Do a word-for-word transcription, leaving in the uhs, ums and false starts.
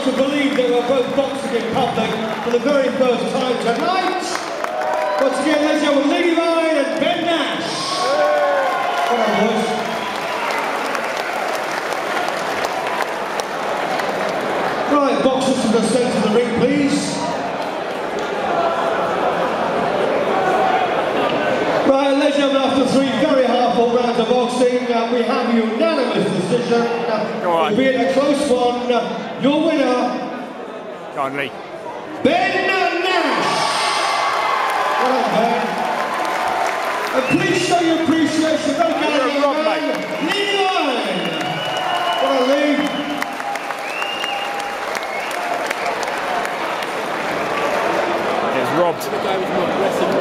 hard to believe that we're both boxing in public for the very first time tonight. Once again, ladies and gentlemen, Lady Ryan and Ben Nash. Come on, boys. Right, boxers to the centre of the ring, please. Right, ladies and gentlemen, after three very hard-fought rounds of boxing, uh, we have a unanimous decision. Uh, albeit a close one. Uh, your winner, Go on, Lee. Ben Nash. Well done, Ben. And please show your appreciation. Don't get